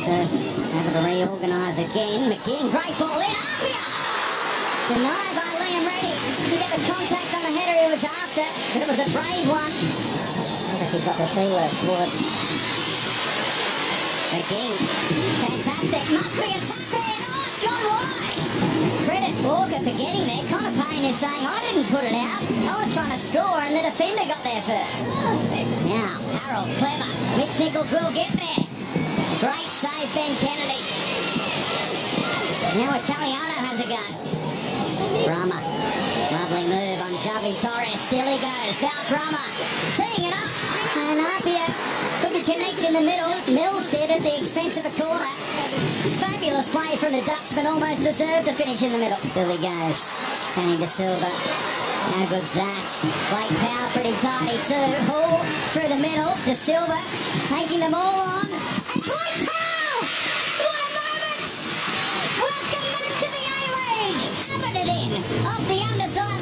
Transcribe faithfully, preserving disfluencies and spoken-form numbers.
Able to reorganise again. McGinn, great ball in. Apia! Denied by Liam Reddy. Just didn't get the contact on the header he was after, but it was a brave one. I wonder if he got the sealer towards McGinn. Fantastic. Must be a tap in. Oh, it's gone wide. Credit Walker for getting there. Connor Payne is saying, I didn't put it out. I was trying to score and the defender got there first. Now, Harold, clever. Mitch Nichols will get there. Great save, Ben Kennedy. Now Italiano has a go. Brahma. Lovely move on Xavi Torres. Still he goes. Val Brahma. Teeing it up. And Apia couldn't connect in the middle. Mills did at the expense of a corner. Fabulous play from the Dutchman. Almost deserved to finish in the middle. Still he goes. Danny De Silva. How good's that? Blake Power pretty tidy too. Hall through the middle. De Silva taking them all on. And Blake Powell! What a moment! Welcome back to the A-League! Hammering it in off the underside